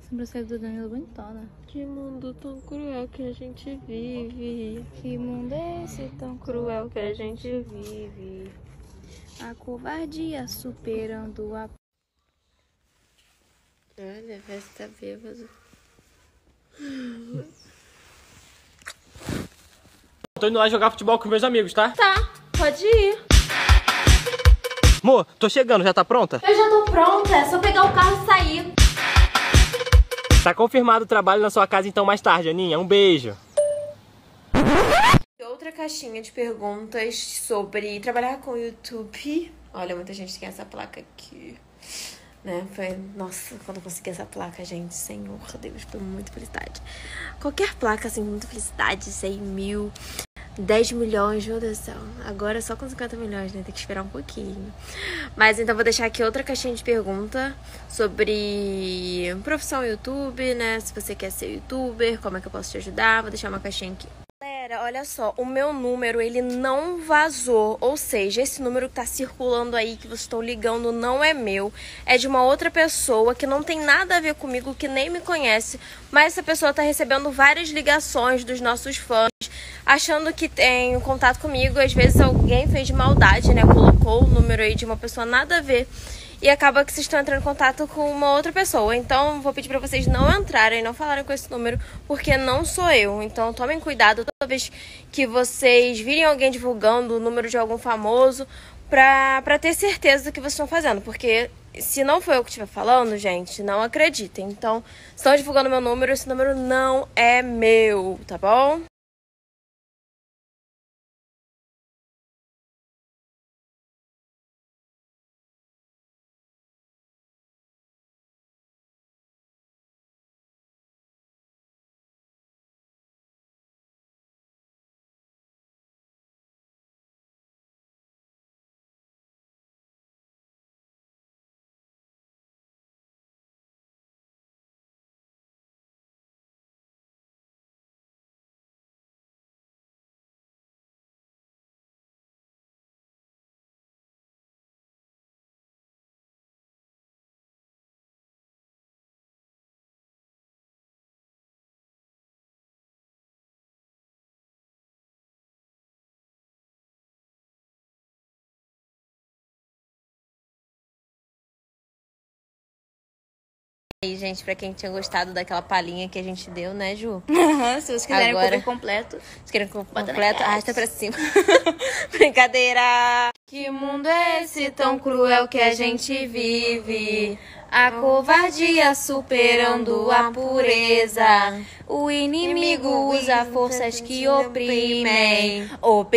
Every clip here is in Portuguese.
Sobrancelha do Danilo bonitona. Que mundo tão cruel que a gente vive. Que mundo é esse tão Cruel que a gente vive. A covardia superando a... Olha, parece que tá bêbado. Tô indo lá jogar futebol com meus amigos, tá? Tá, pode ir. Amor, tô chegando, já tá pronta? Eu já tô pronta, é só pegar o carro e sair. Tá confirmado o trabalho na sua casa então mais tarde, Aninha. Um beijo. Outra caixinha de perguntas sobre trabalhar com o YouTube. Olha, muita gente tem essa placa aqui, né? Foi, nossa, quando eu consegui essa placa, gente, Senhor Deus, foi muita felicidade. Qualquer placa, assim, muita felicidade, 100 mil, 10 milhões, meu Deus do céu. Agora é só com 50 milhões, né? Tem que esperar um pouquinho. Mas então vou deixar aqui outra caixinha de pergunta sobre profissão YouTube, né? Se você quer ser youtuber, como é que eu posso te ajudar? Vou deixar uma caixinha aqui. Galera, olha só, o meu número, ele não vazou, ou seja, esse número que tá circulando aí, que vocês estão ligando, não é meu, é de uma outra pessoa que não tem nada a ver comigo, que nem me conhece, mas essa pessoa tá recebendo várias ligações dos nossos fãs, achando que tem um contato comigo. Às vezes alguém fez de maldade, né, colocou o número aí de uma pessoa nada a ver, e acaba que vocês estão entrando em contato com uma outra pessoa. Então, vou pedir pra vocês não entrarem, não falarem com esse número, porque não sou eu. Então, tomem cuidado toda vez que vocês virem alguém divulgando o número de algum famoso, pra ter certeza do que vocês estão fazendo. Porque se não foi eu que estiver falando, gente, não acreditem. Então, se estão divulgando meu número, esse número não é meu, tá bom? E, gente, pra quem tinha gostado daquela palhinha que a gente deu, né, Ju? Se vocês quiserem Agora... cover completo, se querem completo, arrasta pra cima. Brincadeira! Que mundo é esse tão cruel que a gente vive? A covardia superando a pureza. O inimigo usa forças que oprimem.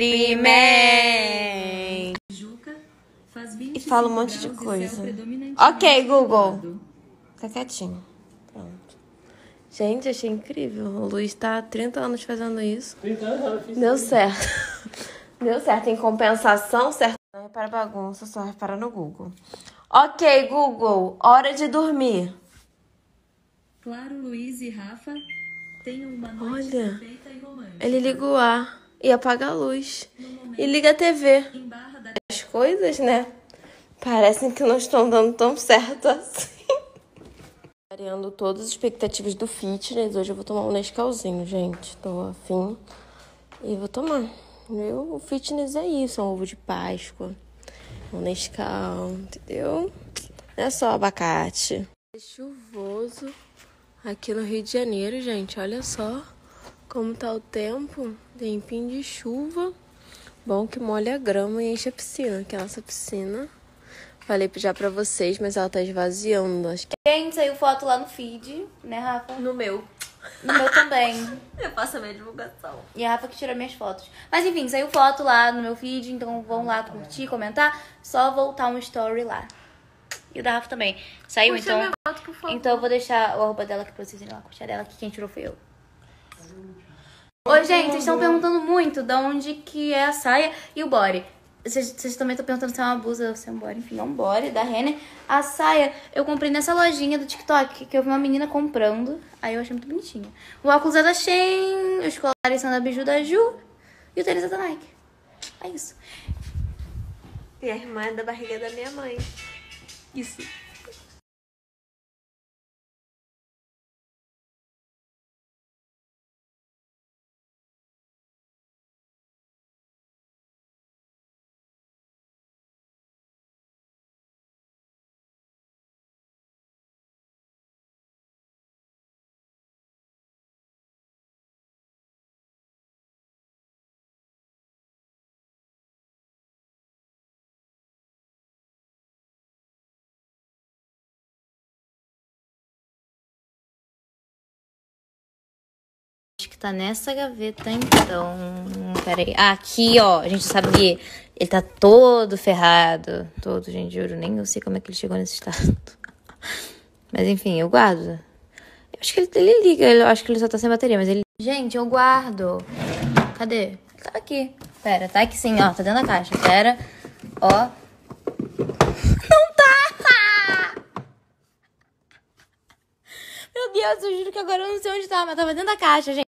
E fala um monte de coisa. Ok, Google. Fica quietinho. Pronto. Gente, achei incrível. O Luiz tá há 30 anos fazendo isso. 30 anos, Deu certo. Deu certo. Em compensação, certo? Não repara bagunça, só repara no Google. Ok, Google. Hora de dormir. Claro, Luiz e Rafa tenham uma noite Olha, perfeita e romântica. ele liga o ar e apaga a luz. E liga a TV. Em Barra da... As coisas, né? Parecem que não estão dando tão certo assim. Variando todas as expectativas do fitness. Hoje eu vou tomar um Nescauzinho, gente. Tô afim. E vou tomar. O fitness é isso. É um ovo de Páscoa. Um Nescau, entendeu? Não é só abacate. É chuvoso aqui no Rio de Janeiro, gente. Olha só como tá o tempo. Tempinho de chuva. Bom que molha a grama e enche a piscina. Que é a nossa piscina. Falei já pra vocês, mas ela tá esvaziando. Acho que... gente, saiu foto lá no feed, né, Rafa? No meu. No meu também. Eu faço a minha divulgação. E a Rafa que tirou minhas fotos. Mas enfim, saiu foto lá no meu feed, então vão lá curtir, comentar. Só voltar um story lá. E o da Rafa também. Saiu, Puxa então. minha foto, por favor. Então eu vou deixar o arroba dela aqui pra vocês irem lá curtir a dela, que quem tirou foi eu. Oi, gente, vocês estão perguntando muito de onde que é a saia e o body. Vocês também estão perguntando se é uma blusa ou se é um body. Enfim, é um body da Renner. A saia eu comprei nessa lojinha do TikTok, que eu vi uma menina comprando. Aí eu achei muito bonitinha. O óculos é da Shein, os colares são da Biju da Ju e o tênis é da Nike. É isso. E a irmã é da barriga da minha mãe. Isso. que tá nessa gaveta, então. Pera aí. Ah, aqui, ó. A gente sabe que ele tá todo ferrado. Todo, gente, juro. Nem eu sei como é que ele chegou nesse estado. Mas enfim, eu guardo. Eu acho que ele liga. Eu acho que ele só tá sem bateria, mas ele... Gente, eu guardo. Cadê? Tá aqui. Pera, tá aqui sim, ó. Tá dentro da caixa. Pera. Ó. Não tá! Meu Deus, eu juro que agora eu não sei onde tá, mas tava dentro da caixa, gente.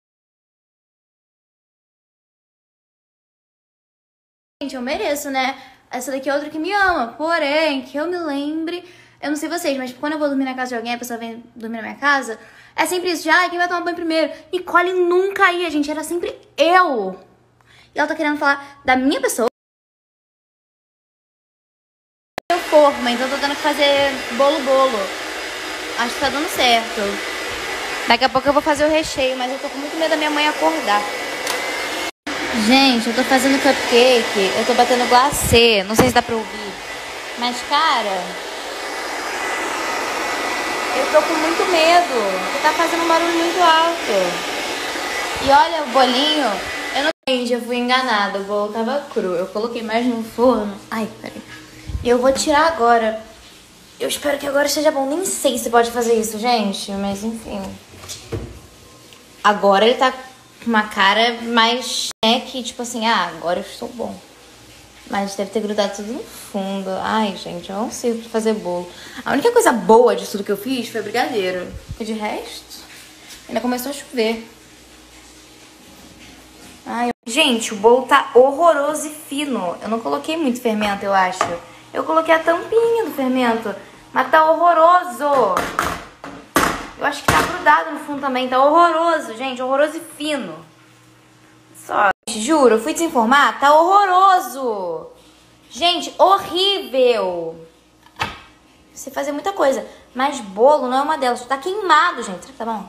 Gente, eu mereço, né? Essa daqui é outra que me ama. Porém, que eu me lembre... Eu não sei vocês, mas quando eu vou dormir na casa de alguém, a pessoa vem dormir na minha casa, é sempre isso de, ai, quem vai tomar banho primeiro? Nicole nunca ia, gente. Era sempre eu. E ela tá querendo falar da minha pessoa. Eu forma, então eu tô tendo que fazer bolo. Acho que tá dando certo. Daqui a pouco eu vou fazer o recheio, mas eu tô com muito medo da minha mãe acordar. Gente, eu tô fazendo cupcake, eu tô batendo glacê, não sei se dá pra ouvir. Mas, cara, eu tô com muito medo, porque tá fazendo um barulho muito alto. E olha o bolinho, Gente, eu fui enganada, o bolo tava cru. Eu coloquei mais no forno. Ai, peraí. Eu vou tirar agora. Eu espero que agora esteja bom. Nem sei se pode fazer isso, gente, mas enfim. Agora ele tá com uma cara mais, né, que tipo assim, agora eu estou bom. Mas deve ter grudado tudo no fundo. Ai, gente, eu não sei pra fazer bolo. A única coisa boa disso tudo que eu fiz foi brigadeiro. Porque de resto, ainda começou a chover. Ai, gente, o bolo tá horroroso e fino. Eu não coloquei muito fermento, eu acho. Eu coloquei a tampinha do fermento, mas tá horroroso. Eu acho que tá grudado no fundo também. Tá horroroso, gente. Horroroso e fino. Só. Juro, eu fui desinformar. Tá horroroso. Gente, horrível. Sei fazer muita coisa, mas bolo não é uma delas. Tá queimado, gente. Será que tá bom?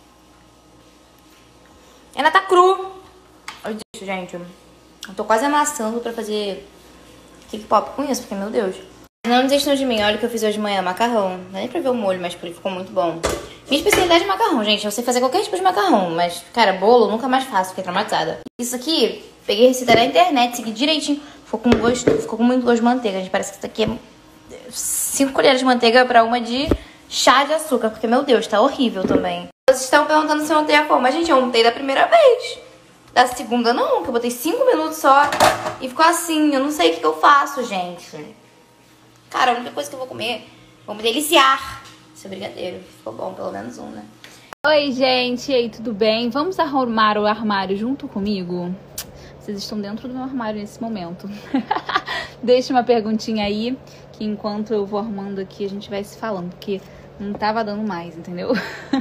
Ainda tá cru. Olha isso, gente. Eu tô quase amassando pra fazer cake pop com isso, porque, meu Deus. Não desistam de mim. Olha o que eu fiz hoje de manhã. Macarrão. Não é nem pra ver o molho, mas ele ficou muito bom. Minha especialidade é macarrão, gente. Eu sei fazer qualquer tipo de macarrão, mas, cara, bolo nunca mais faço, fiquei traumatizada. Isso aqui, peguei a receita da internet, segui direitinho. Ficou com gosto, ficou com muito gosto de manteiga. Gente, parece que isso aqui é 5 colheres de manteiga pra uma de chá de açúcar, porque, meu Deus, tá horrível também. Vocês estão perguntando se eu untei a forma. Mas, gente, eu untei da primeira vez. Da segunda não, que eu botei 5 minutos só e ficou assim. Eu não sei o que eu faço, gente. Cara, a única coisa que eu vou comer, vou me deliciar. Esse brigadeiro. Ficou bom, pelo menos um, né? Oi, gente. E aí, tudo bem? Vamos arrumar o armário junto comigo? Vocês estão dentro do meu armário nesse momento. Deixa uma perguntinha aí, que enquanto eu vou arrumando aqui, a gente vai se falando, porque não tava dando mais, entendeu?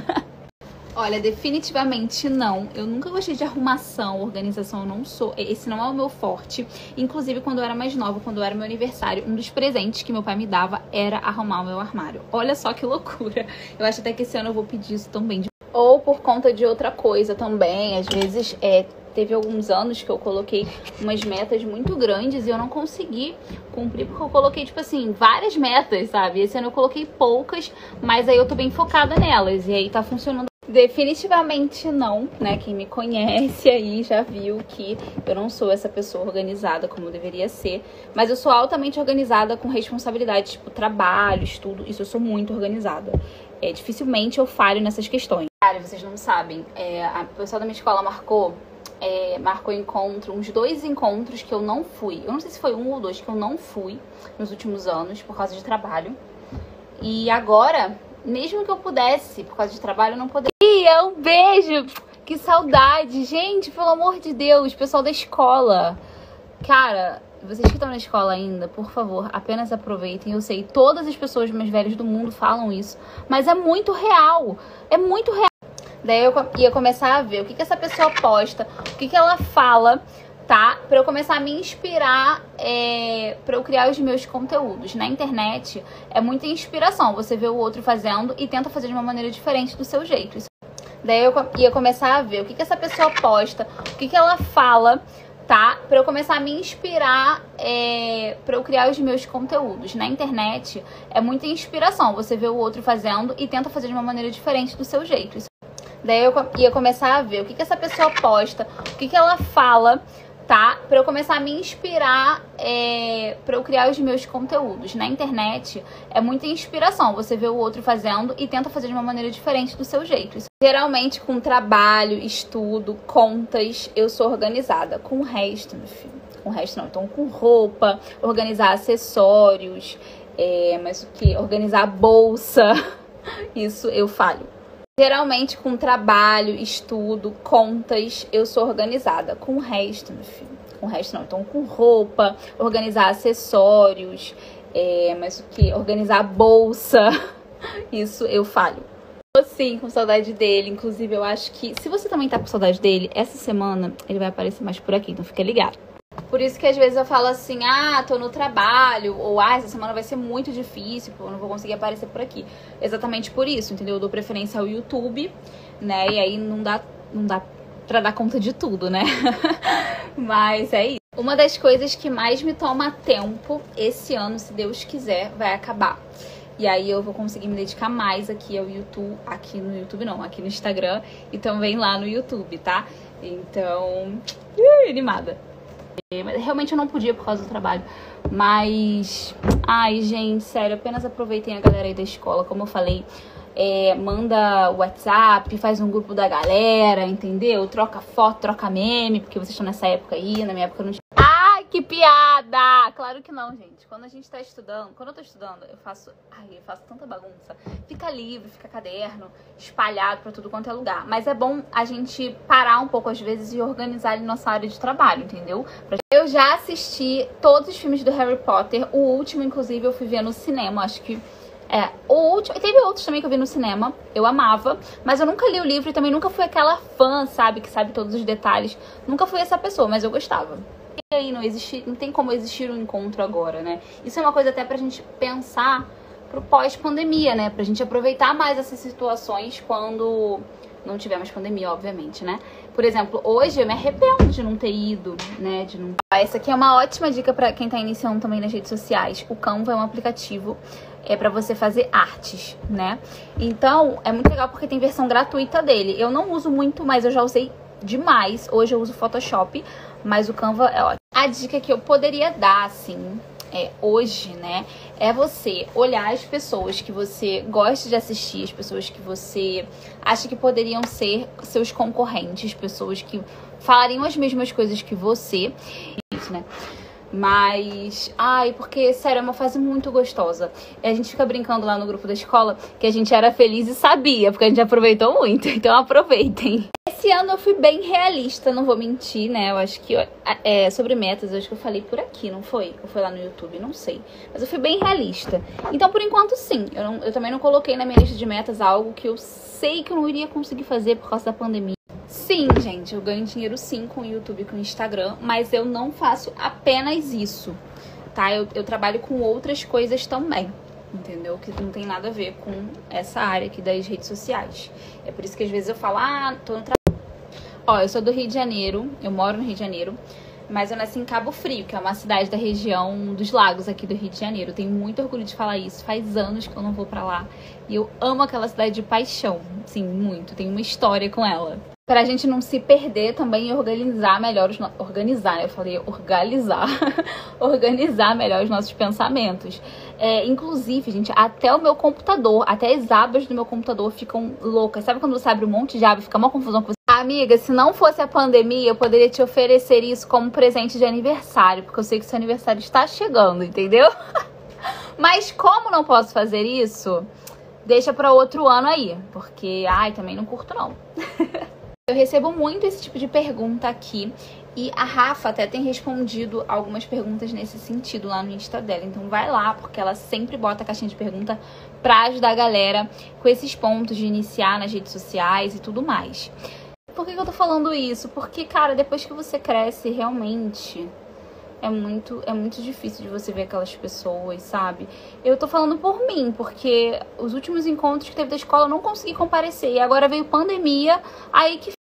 Olha, definitivamente não. Eu nunca gostei de arrumação, organização, eu não sou. Esse não é o meu forte. Inclusive, quando eu era mais nova, quando era meu aniversário, um dos presentes que meu pai me dava era arrumar o meu armário. Olha só que loucura. Eu acho até que esse ano eu vou pedir isso também. Ou por conta de outra coisa também. Às vezes, teve alguns anos que eu coloquei umas metas muito grandes e eu não consegui cumprir, porque eu coloquei, tipo assim, várias metas, sabe? Esse ano eu coloquei poucas, mas aí eu tô bem focada nelas e aí tá funcionando. Definitivamente não, né? Quem me conhece aí já viu que eu não sou essa pessoa organizada como eu deveria ser, mas eu sou altamente organizada com responsabilidade, tipo trabalho, estudo, isso eu sou muito organizada. Dificilmente eu falho nessas questões. Cara, vocês não sabem, a pessoa da minha escola marcou encontro, uns 2 encontros que eu não fui. Eu não sei se foi 1 ou 2 que eu não fui nos últimos anos por causa de trabalho. E agora, mesmo que eu pudesse, por causa de trabalho, eu não poderia. Um beijo! Que saudade! Gente, pelo amor de Deus, pessoal da escola. Cara, vocês que estão na escola ainda, por favor, apenas aproveitem. Eu sei, todas as pessoas mais velhas do mundo falam isso, mas é muito real. É muito real. Daí eu ia começar a ver o que essa pessoa posta, o que ela fala, tá? Pra eu começar a me inspirar, pra eu criar os meus conteúdos. Na internet é muita inspiração. Você vê o outro fazendo e tenta fazer de uma maneira diferente do seu jeito. Daí eu ia começar a ver o que essa pessoa posta, o que ela fala, tá? Pra eu começar a me inspirar, pra eu criar os meus conteúdos. Na internet é muita inspiração. Você vê o outro fazendo e tenta fazer de uma maneira diferente do seu jeito. Daí eu ia começar a ver o que essa pessoa posta, o que ela fala, tá? Pra eu começar a me inspirar, pra eu criar os meus conteúdos. Na internet é muita inspiração. Você vê o outro fazendo e tenta fazer de uma maneira diferente do seu jeito. Geralmente com trabalho, estudo, contas, eu sou organizada. Com o resto, meu filho. Com o resto não. Então com roupa, organizar acessórios, mas o que? Organizar a bolsa. Isso eu falho. Geralmente com trabalho, estudo, contas, eu sou organizada. Com o resto, meu filho. Com o resto não. Então com roupa, organizar acessórios, mas o que? Organizar a bolsa. Isso eu falho. Tô sim com saudade dele. Inclusive eu acho que se você também tá com saudade dele, essa semana ele vai aparecer mais por aqui. Então fica ligado. Por isso que às vezes eu falo assim, tô no trabalho, ou essa semana vai ser muito difícil, eu não vou conseguir aparecer por aqui. Exatamente por isso, entendeu? Eu dou preferência ao YouTube, né? E aí não dá pra dar conta de tudo, né? Mas é isso. Uma das coisas que mais me toma tempo esse ano, se Deus quiser, vai acabar. E aí eu vou conseguir me dedicar mais aqui ao YouTube, aqui no Instagram e também lá no YouTube, tá? Então, animada. Realmente eu não podia por causa do trabalho. Mas, gente, sério, apenas aproveitem a galera aí da escola. Como eu falei, manda WhatsApp, faz um grupo da galera, entendeu? Troca foto, troca meme, porque vocês estão nessa época aí, na minha época não tinha. Ai, que piada! Claro que não, gente. Quando a gente tá estudando, quando eu tô estudando, eu faço tanta bagunça. Fica livro, fica caderno, espalhado pra tudo quanto é lugar. Mas é bom a gente parar um pouco às vezes e organizar ali nossa área de trabalho, entendeu? Eu já assisti todos os filmes do Harry Potter. O último, inclusive, eu fui ver no cinema, acho que o último, e teve outros também que eu vi no cinema, eu amava, mas eu nunca li o livro e também nunca fui aquela fã, sabe, que sabe todos os detalhes. Nunca fui essa pessoa, mas eu gostava. E aí não tem como existir um encontro agora, né? Isso é uma coisa até pra gente pensar pro pós-pandemia, né? Pra gente aproveitar mais essas situações quando não tiver mais pandemia, obviamente, né? Por exemplo, hoje eu me arrependo de não ter ido, né? Essa aqui é uma ótima dica pra quem tá iniciando também nas redes sociais. O Canva é um aplicativo pra você fazer artes, né? Então, é muito legal porque tem versão gratuita dele. Eu não uso muito, mas eu já usei demais. Hoje eu uso Photoshop, mas o Canva é ótimo. A dica que eu poderia dar, assim, hoje, né, é você olhar as pessoas que você gosta de assistir, as pessoas que você acha que poderiam ser seus concorrentes, pessoas que falariam as mesmas coisas que você. Isso, né? Mas, porque, sério, é uma fase muito gostosa. E a gente fica brincando lá no grupo da escola que a gente era feliz e sabia, porque a gente aproveitou muito. Então aproveitem. Esse ano eu fui bem realista, não vou mentir, né? Eu acho que sobre metas, eu acho que eu falei por aqui, não foi? Ou foi lá no YouTube? Não sei. Mas eu fui bem realista. Então, por enquanto, sim. Eu também não coloquei na minha lista de metas algo que eu sei que eu não iria conseguir fazer por causa da pandemia. Sim, gente, eu ganho dinheiro sim com o YouTube e com o Instagram, mas eu não faço apenas isso, tá? Eu trabalho com outras coisas também, entendeu? Que não tem nada a ver com essa área aqui das redes sociais. É por isso que às vezes eu falo, tô no trabalho. Eu sou do Rio de Janeiro, eu moro no Rio de Janeiro, mas eu nasci em Cabo Frio, que é uma cidade da região dos lagos aqui do Rio de Janeiro. Eu tenho muito orgulho de falar isso, faz anos que eu não vou pra lá. E eu amo aquela cidade de paixão, sim, muito, tenho uma história com ela. Pra gente não se perder também e organizar melhor organizar melhor os nossos pensamentos. Inclusive, gente, até o meu computador, até as abas do meu computador ficam loucas. Sabe quando você abre um monte de aba e fica uma confusão com você? Amiga, se não fosse a pandemia, eu poderia te oferecer isso como presente de aniversário, porque eu sei que seu aniversário está chegando, entendeu? Mas como não posso fazer isso, deixa pra outro ano aí, porque, também não curto não. Eu recebo muito esse tipo de pergunta aqui e a Rafa até tem respondido algumas perguntas nesse sentido lá no Insta dela. Então vai lá, porque ela sempre bota a caixinha de pergunta pra ajudar a galera com esses pontos de iniciar nas redes sociais e tudo mais. Por que eu tô falando isso? Porque, cara, depois que você cresce, realmente é muito difícil de você ver aquelas pessoas, sabe? Eu tô falando por mim, porque os últimos encontros que teve da escola eu não consegui comparecer. E agora veio pandemia, aí que